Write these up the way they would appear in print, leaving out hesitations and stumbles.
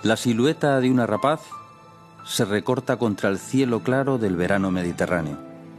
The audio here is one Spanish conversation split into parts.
La silueta de una rapaz se recorta contra el cielo claro del verano mediterráneo.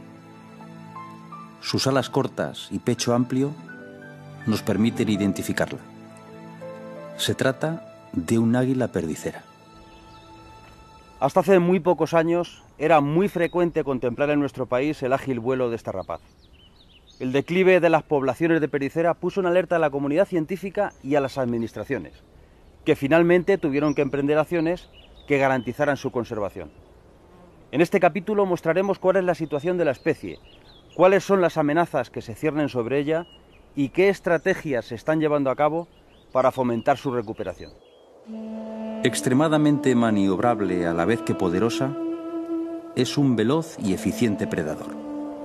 Sus alas cortas y pecho amplio nos permiten identificarla. Se trata de un águila perdicera. Hasta hace muy pocos años era muy frecuente contemplar en nuestro país el ágil vuelo de esta rapaz. El declive de las poblaciones de perdicera puso en alerta a la comunidad científica y a las administraciones, que finalmente tuvieron que emprender acciones que garantizaran su conservación. En este capítulo mostraremos cuál es la situación de la especie, cuáles son las amenazas que se ciernen sobre ella y qué estrategias se están llevando a cabo para fomentar su recuperación. Extremadamente maniobrable a la vez que poderosa, es un veloz y eficiente predador.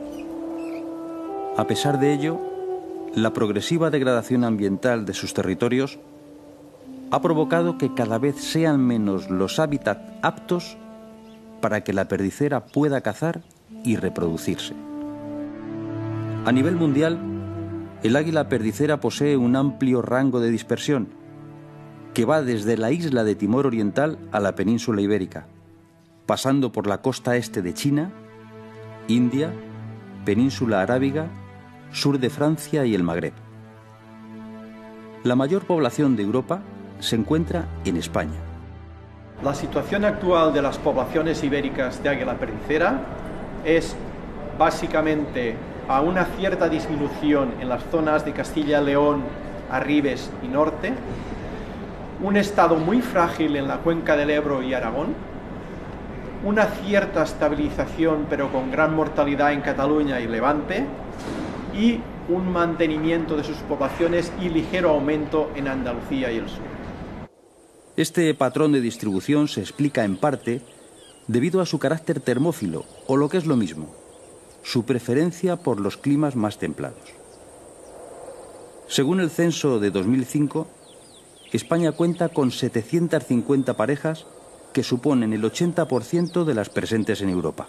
A pesar de ello, la progresiva degradación ambiental de sus territorios ha provocado que cada vez sean menos los hábitats aptos para que la perdicera pueda cazar y reproducirse. A nivel mundial, el águila perdicera posee un amplio rango de dispersión que va desde la isla de Timor Oriental a la península ibérica, pasando por la costa este de China, India, península arábiga, sur de Francia y el Magreb. La mayor población de Europa se encuentra en España. La situación actual de las poblaciones ibéricas de águila perdicera es básicamente a una cierta disminución en las zonas de Castilla y León, Arribes y Norte, un estado muy frágil en la cuenca del Ebro y Aragón, una cierta estabilización pero con gran mortalidad en Cataluña y Levante y un mantenimiento de sus poblaciones y ligero aumento en Andalucía y el sur. Este patrón de distribución se explica en parte debido a su carácter termófilo, o lo que es lo mismo, su preferencia por los climas más templados. Según el censo de 2005, España cuenta con 750 parejas que suponen el 80% de las presentes en Europa.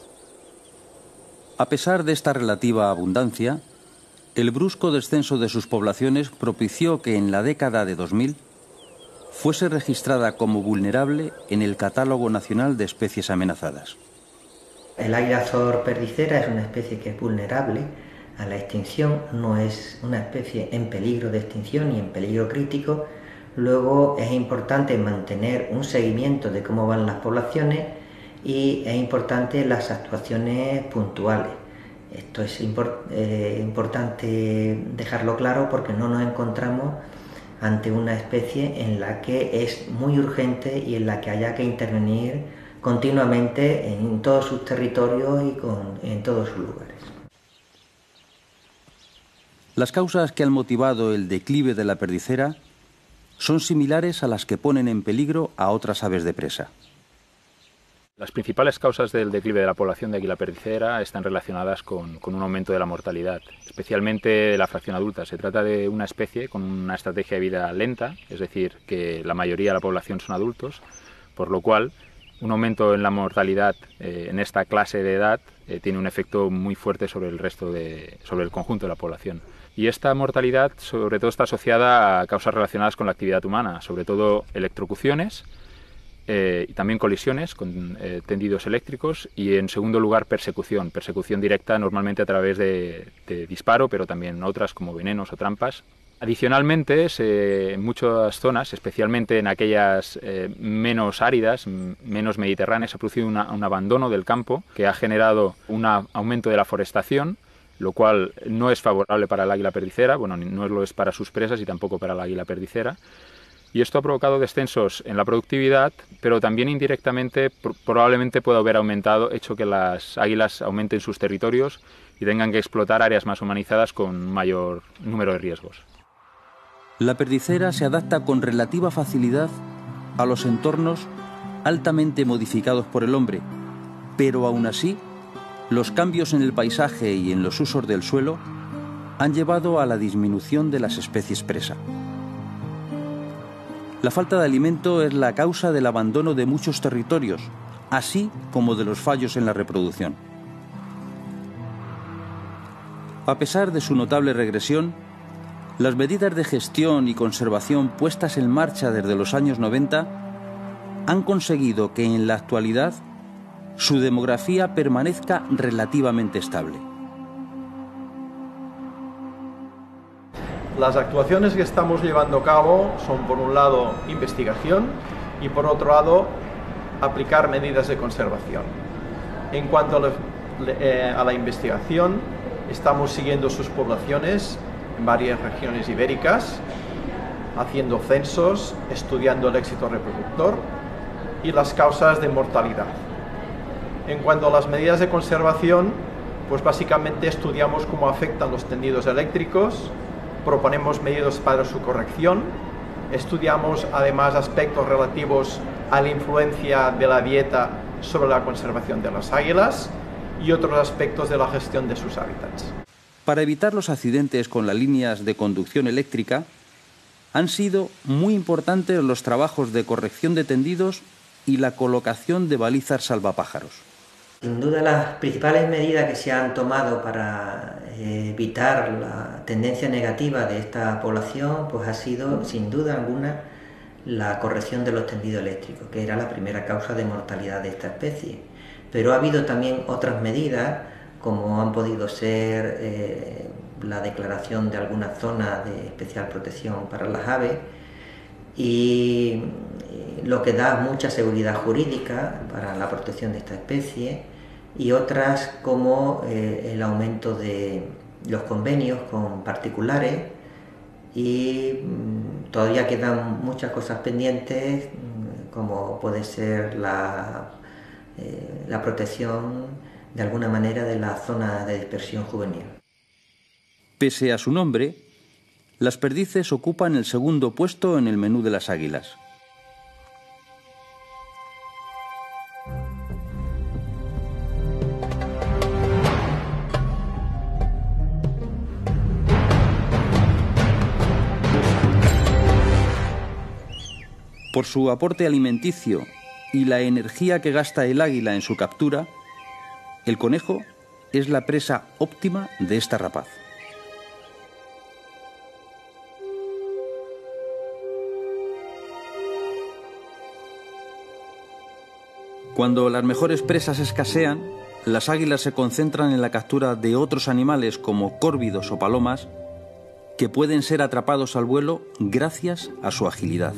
A pesar de esta relativa abundancia, el brusco descenso de sus poblaciones propició que en la década de 2000 fuese registrada como vulnerable en el Catálogo Nacional de Especies Amenazadas. El águila azor perdicera es una especie que es vulnerable a la extinción, no es una especie en peligro de extinción ni en peligro crítico. Luego es importante mantener un seguimiento de cómo van las poblaciones y es importante las actuaciones puntuales. Esto es importante dejarlo claro porque no nos encontramos ante una especie en la que es muy urgente y en la que haya que intervenir continuamente en todos sus territorios y en todos sus lugares. Las causas que han motivado el declive de la perdicera son similares a las que ponen en peligro a otras aves de presa. Las principales causas del declive de la población de águila perdicera están relacionadas con un aumento de la mortalidad, especialmente de la fracción adulta. Se trata de una especie con una estrategia de vida lenta, es decir, que la mayoría de la población son adultos, por lo cual un aumento en la mortalidad en esta clase de edad tiene un efecto muy fuerte sobre el conjunto de la población. Y esta mortalidad sobre todo está asociada a causas relacionadas con la actividad humana, sobre todo electrocuciones, y también colisiones con tendidos eléctricos y en segundo lugar persecución directa normalmente a través de disparo, pero también otras como venenos o trampas. Adicionalmente, en muchas zonas, especialmente en aquellas menos áridas, menos mediterráneas, se ha producido un abandono del campo que ha generado un aumento de la forestación, lo cual no es favorable para el águila perdicera, bueno, no lo es para sus presas y tampoco para la águila perdicera. Y esto ha provocado descensos en la productividad, pero también indirectamente probablemente puede haber hecho que las águilas aumenten sus territorios y tengan que explotar áreas más humanizadas con mayor número de riesgos. La perdicera se adapta con relativa facilidad a los entornos altamente modificados por el hombre, pero aún así, los cambios en el paisaje y en los usos del suelo han llevado a la disminución de las especies presa. La falta de alimento es la causa del abandono de muchos territorios, así como de los fallos en la reproducción. A pesar de su notable regresión, las medidas de gestión y conservación puestas en marcha desde los años 90 han conseguido que en la actualidad su demografía permanezca relativamente estable. Las actuaciones que estamos llevando a cabo son, por un lado, investigación y, por otro lado, aplicar medidas de conservación. En cuanto a la investigación, estamos siguiendo sus poblaciones en varias regiones ibéricas, haciendo censos, estudiando el éxito reproductor y las causas de mortalidad. En cuanto a las medidas de conservación, pues básicamente estudiamos cómo afectan los tendidos eléctricos, proponemos medidas para su corrección, estudiamos además aspectos relativos a la influencia de la dieta sobre la conservación de las águilas y otros aspectos de la gestión de sus hábitats. Para evitar los accidentes con las líneas de conducción eléctrica, han sido muy importantes los trabajos de corrección de tendidos y la colocación de balizas salvapájaros. Sin duda, las principales medidas que se han tomado para evitar la tendencia negativa de esta población, pues ha sido, sin duda alguna, la corrección de los tendidos eléctricos, que era la primera causa de mortalidad de esta especie. Pero ha habido también otras medidas, como han podido ser la declaración de algunas zonas de especial protección para las aves, y lo que da mucha seguridad jurídica para la protección de esta especie, y otras como el aumento de los convenios con particulares, y todavía quedan muchas cosas pendientes, como puede ser la protección de alguna manera de la zona de dispersión juvenil. Pese a su nombre, las perdices ocupan el segundo puesto en el menú de las águilas. Por su aporte alimenticio y la energía que gasta el águila en su captura, el conejo es la presa óptima de esta rapaz. Cuando las mejores presas escasean, las águilas se concentran en la captura de otros animales como córvidos o palomas, que pueden ser atrapados al vuelo gracias a su agilidad.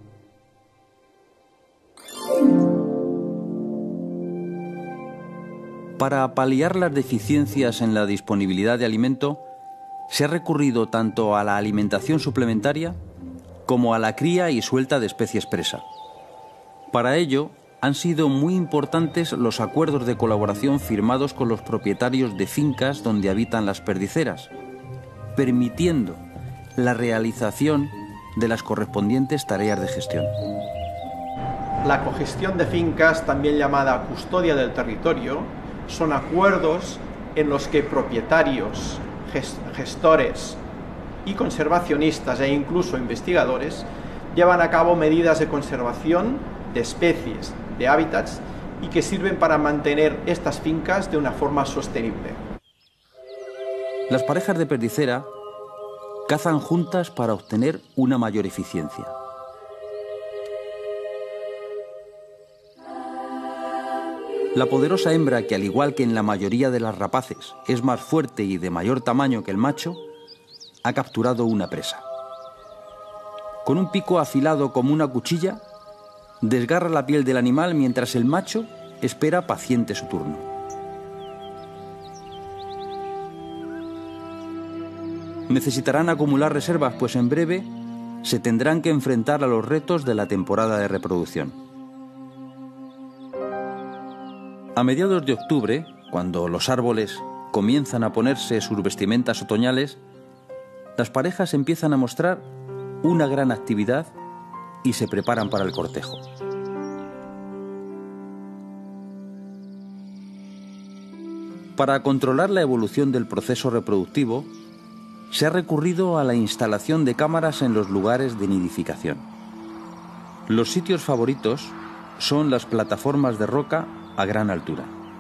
Para paliar las deficiencias en la disponibilidad de alimento, se ha recurrido tanto a la alimentación suplementaria como a la cría y suelta de especies presa. Para ello, han sido muy importantes los acuerdos de colaboración firmados con los propietarios de fincas donde habitan las perdiceras, permitiendo la realización de las correspondientes tareas de gestión. La cogestión de fincas, también llamada custodia del territorio, son acuerdos en los que propietarios, gestores y conservacionistas e incluso investigadores llevan a cabo medidas de conservación de especies, de hábitats, y que sirven para mantener estas fincas de una forma sostenible. Las parejas de perdicera cazan juntas para obtener una mayor eficiencia. La poderosa hembra, que al igual que en la mayoría de las rapaces es más fuerte y de mayor tamaño que el macho, ha capturado una presa. Con un pico afilado como una cuchilla, desgarra la piel del animal mientras el macho espera paciente su turno. Necesitarán acumular reservas, pues en breve se tendrán que enfrentar a los retos de la temporada de reproducción. A mediados de octubre, cuando los árboles comienzan a ponerse sus vestimentas otoñales, las parejas empiezan a mostrar una gran actividad y se preparan para el cortejo. Para controlar la evolución del proceso reproductivo, se ha recurrido a la instalación de cámaras en los lugares de nidificación. Los sitios favoritos son las plataformas de roca a gran altura.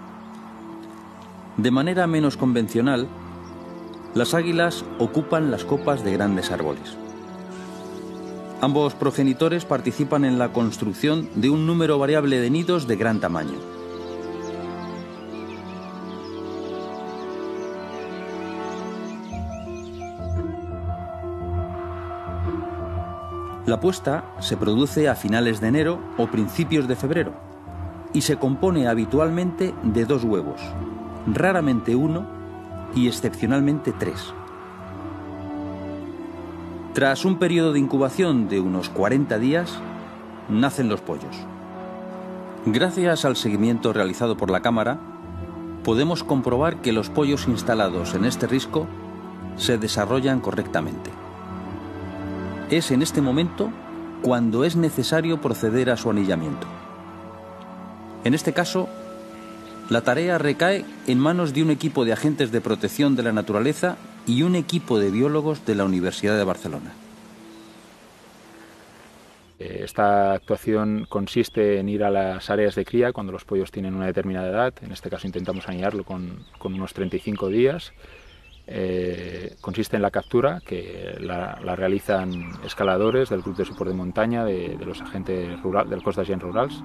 De manera menos convencional, las águilas ocupan las copas de grandes árboles. Ambos progenitores participan en la construcción de un número variable de nidos de gran tamaño. La puesta se produce a finales de enero o principios de febrero y se compone habitualmente de 2 huevos, raramente 1 y excepcionalmente 3. Tras un periodo de incubación de unos 40 días, nacen los pollos. Gracias al seguimiento realizado por la cámara, podemos comprobar que los pollos instalados en este risco se desarrollan correctamente. Es en este momento cuando es necesario proceder a su anillamiento. En este caso, la tarea recae en manos de un equipo de agentes de protección de la naturaleza y un equipo de biólogos de la Universidad de Barcelona. Esta actuación consiste en ir a las áreas de cría cuando los pollos tienen una determinada edad. En este caso intentamos anillarlo con unos 35 días. Consiste en la captura, que la realizan escaladores del Club de Suport de Montaña de los agentes del cos d'agents rurals.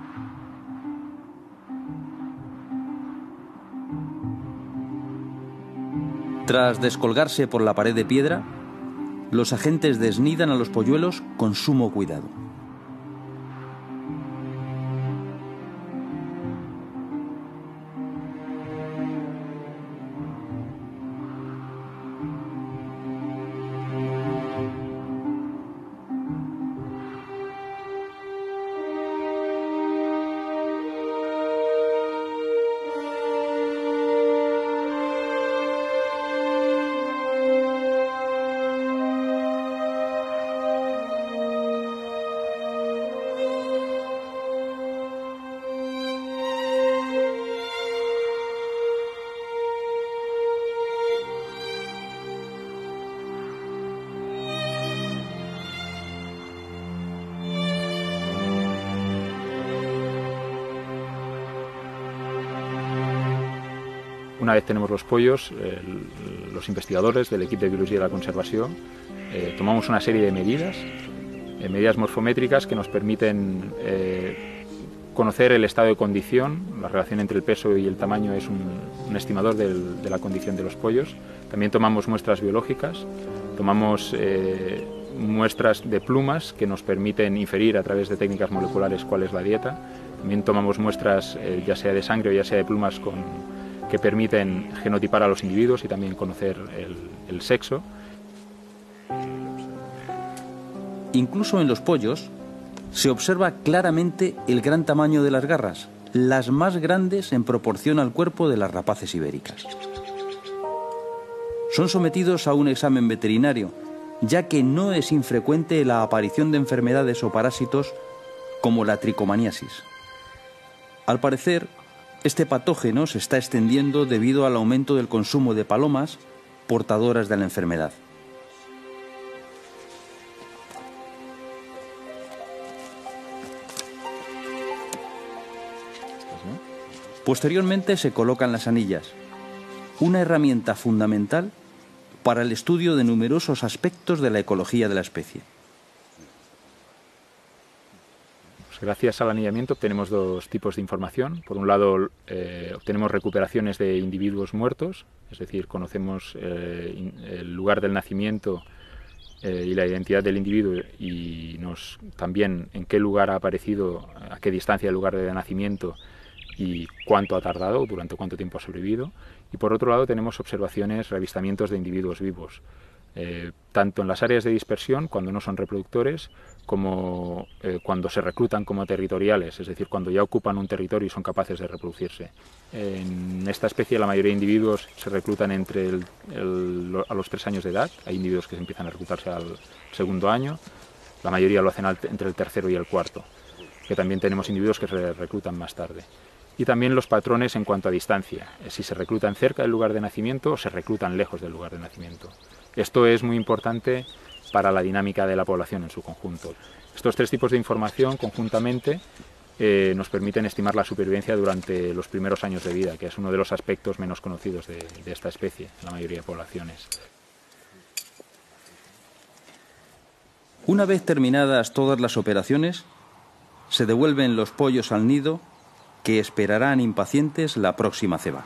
Tras descolgarse por la pared de piedra, los agentes desnidan a los polluelos con sumo cuidado. Una vez tenemos los pollos, los investigadores del equipo de Biología de la Conservación tomamos una serie de medidas morfométricas que nos permiten conocer el estado de condición. La relación entre el peso y el tamaño es un estimador de la condición de los pollos. También tomamos muestras biológicas, tomamos muestras de plumas que nos permiten inferir a través de técnicas moleculares cuál es la dieta. También tomamos muestras ya sea de sangre o ya sea de plumas que permiten genotipar a los individuos y también conocer el sexo. Incluso en los pollos se observa claramente el gran tamaño de las garras, las más grandes en proporción al cuerpo de las rapaces ibéricas. Son sometidos a un examen veterinario, ya que no es infrecuente la aparición de enfermedades o parásitos como la tricomaniasis. Al parecer, este patógeno se está extendiendo debido al aumento del consumo de palomas portadoras de la enfermedad. Posteriormente se colocan las anillas, una herramienta fundamental para el estudio de numerosos aspectos de la ecología de la especie. Gracias al anillamiento obtenemos 2 tipos de información. Por un lado, obtenemos recuperaciones de individuos muertos, es decir, conocemos el lugar del nacimiento y la identidad del individuo y también en qué lugar ha aparecido, a qué distancia del lugar de nacimiento y cuánto ha tardado, durante cuánto tiempo ha sobrevivido. Y por otro lado tenemos observaciones, reavistamientos de individuos vivos, tanto en las áreas de dispersión, cuando no son reproductores, como cuando se reclutan como territoriales, es decir, cuando ya ocupan un territorio y son capaces de reproducirse. En esta especie la mayoría de individuos se reclutan a los 3 años de edad. Hay individuos que se empiezan a reclutarse al 2.º año, la mayoría lo hacen entre el 3.º y el 4.º, que también tenemos individuos que se reclutan más tarde. Y también los patrones en cuanto a distancia, si se reclutan cerca del lugar de nacimiento o se reclutan lejos del lugar de nacimiento. Esto es muy importante para la dinámica de la población en su conjunto. Estos 3 tipos de información conjuntamente nos permiten estimar la supervivencia durante los primeros años de vida, que es uno de los aspectos menos conocidos de esta especie en la mayoría de poblaciones. Una vez terminadas todas las operaciones, se devuelven los pollos al nido, que esperarán impacientes la próxima ceba.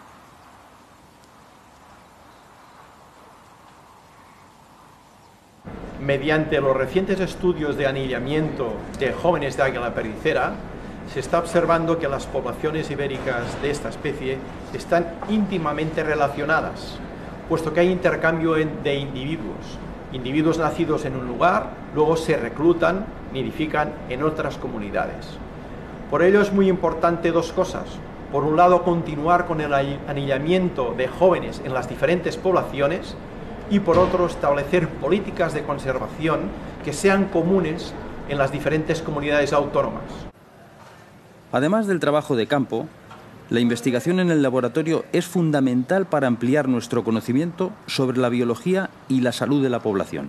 Mediante los recientes estudios de anillamiento de jóvenes de águila perdicera, se está observando que las poblaciones ibéricas de esta especie están íntimamente relacionadas, puesto que hay intercambio de individuos. Individuos nacidos en un lugar, luego se reclutan, nidifican en otras comunidades. Por ello es muy importante dos cosas. Por un lado, continuar con el anillamiento de jóvenes en las diferentes poblaciones y por otro, establecer políticas de conservación que sean comunes en las diferentes comunidades autónomas. Además del trabajo de campo, la investigación en el laboratorio es fundamental para ampliar nuestro conocimiento sobre la biología y la salud de la población.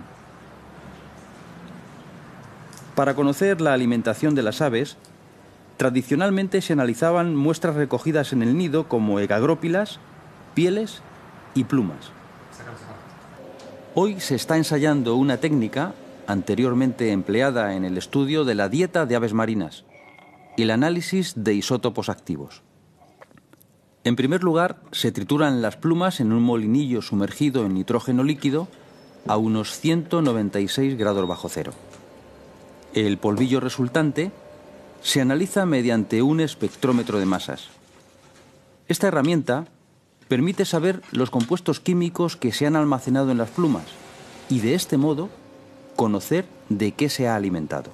Para conocer la alimentación de las aves, tradicionalmente se analizaban muestras recogidas en el nido como egagrópilas, pieles y plumas. Hoy se está ensayando una técnica anteriormente empleada en el estudio de la dieta de aves marinas, el análisis de isótopos activos. En primer lugar, se trituran las plumas en un molinillo sumergido en nitrógeno líquido a unos 196 grados bajo cero. El polvillo resultante se analiza mediante un espectrómetro de masas. Esta herramienta permite saber los compuestos químicos que se han almacenado en las plumas y de este modo conocer de qué se ha alimentado.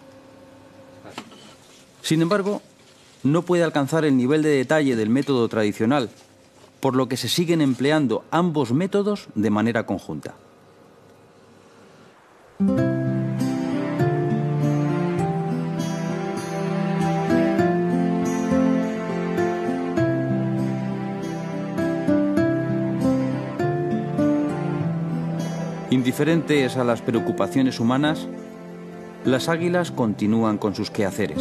Sin embargo, no puede alcanzar el nivel de detalle del método tradicional, por lo que se siguen empleando ambos métodos de manera conjunta. Indiferentes a las preocupaciones humanas, las águilas continúan con sus quehaceres.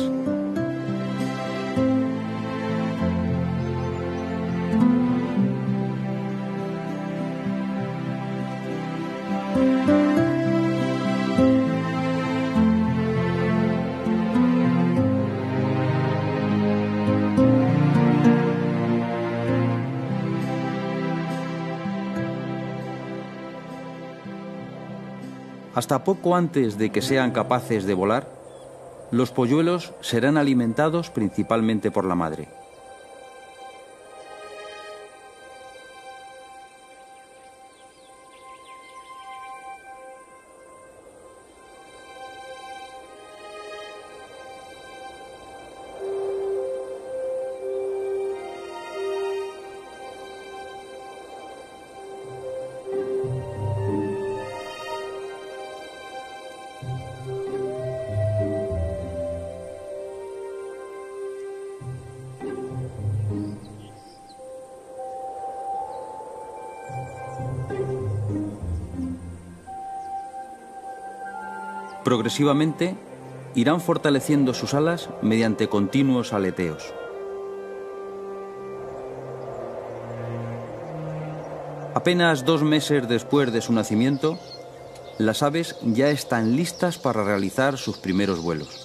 Hasta poco antes de que sean capaces de volar, los polluelos serán alimentados principalmente por la madre. Progresivamente, irán fortaleciendo sus alas mediante continuos aleteos. Apenas 2 meses después de su nacimiento, las aves ya están listas para realizar sus primeros vuelos.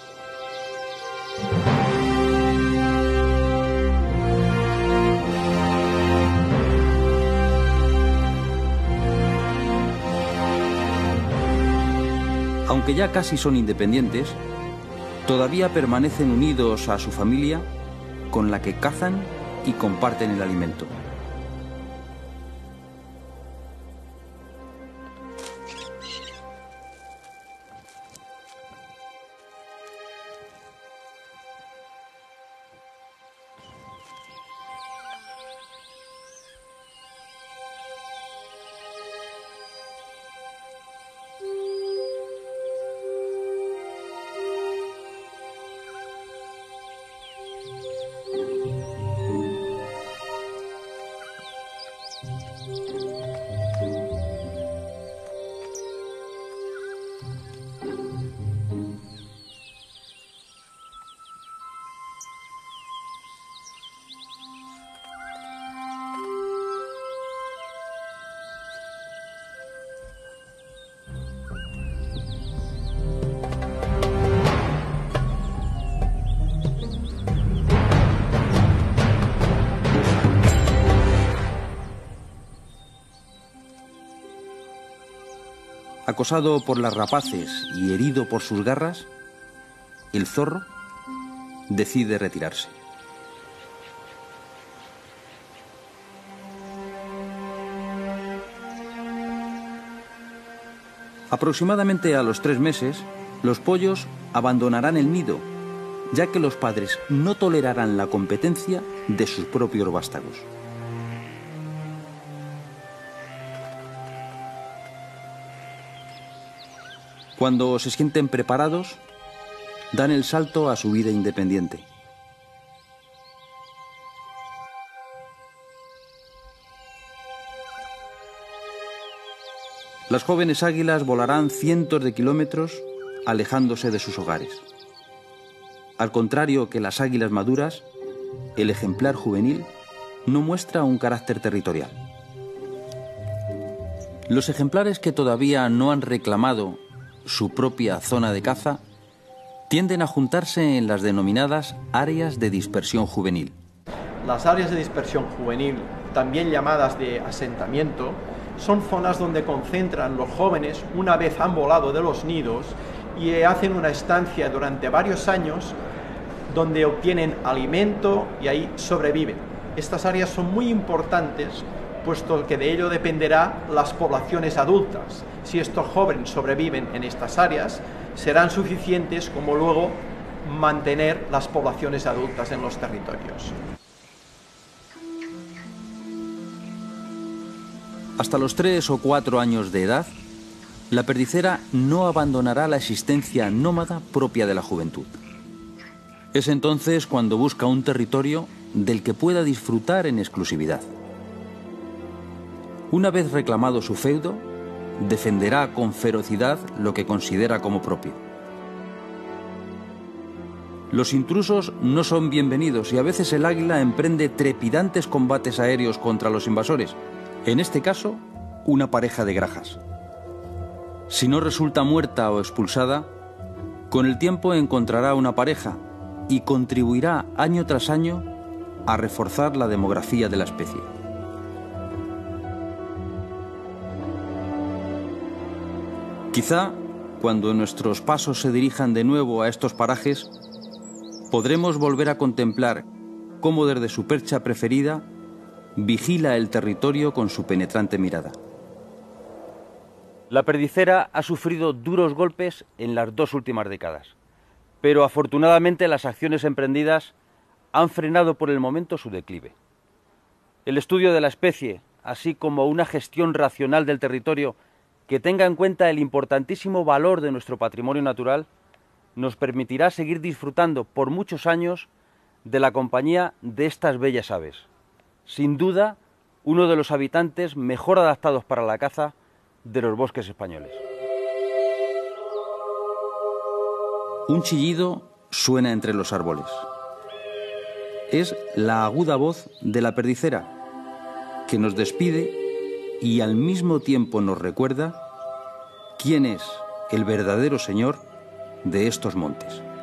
Aunque ya casi son independientes, todavía permanecen unidos a su familia, con la que cazan y comparten el alimento. Acosado por las rapaces y herido por sus garras, el zorro decide retirarse. Aproximadamente a los 3 meses, los pollos abandonarán el nido, ya que los padres no tolerarán la competencia de sus propios vástagos. Cuando se sienten preparados, dan el salto a su vida independiente. Las jóvenes águilas volarán cientos de kilómetros alejándose de sus hogares. Al contrario que las águilas maduras, el ejemplar juvenil no muestra un carácter territorial. Los ejemplares que todavía no han reclamado su propia zona de caza tienden a juntarse en las denominadas áreas de dispersión juvenil. Las áreas de dispersión juvenil, también llamadas de asentamiento, son zonas donde concentran los jóvenes una vez han volado de los nidos y hacen una estancia durante varios años donde obtienen alimento y ahí sobreviven. Estas áreas son muy importantes, puesto que de ello dependerá las poblaciones adultas. Si estos jóvenes sobreviven en estas áreas, serán suficientes como luego mantener las poblaciones adultas en los territorios. Hasta los 3 o 4 años de edad, la perdicera no abandonará la existencia nómada propia de la juventud. Es entonces cuando busca un territorio del que pueda disfrutar en exclusividad. Una vez reclamado su feudo, defenderá con ferocidad lo que considera como propio. Los intrusos no son bienvenidos y a veces el águila emprende trepidantes combates aéreos contra los invasores, en este caso, una pareja de grajas. Si no resulta muerta o expulsada, con el tiempo encontrará una pareja y contribuirá año tras año a reforzar la demografía de la especie. Quizá, cuando nuestros pasos se dirijan de nuevo a estos parajes, podremos volver a contemplar cómo desde su percha preferida vigila el territorio con su penetrante mirada. La perdicera ha sufrido duros golpes en las 2 últimas décadas, pero afortunadamente las acciones emprendidas han frenado por el momento su declive. El estudio de la especie, así como una gestión racional del territorio que tenga en cuenta el importantísimo valor de nuestro patrimonio natural, nos permitirá seguir disfrutando por muchos años de la compañía de estas bellas aves. Sin duda, uno de los habitantes mejor adaptados para la caza de los bosques españoles. Un chillido suena entre los árboles. Es la aguda voz de la perdicera, que nos despide y al mismo tiempo nos recuerda quién es el verdadero señor de estos montes.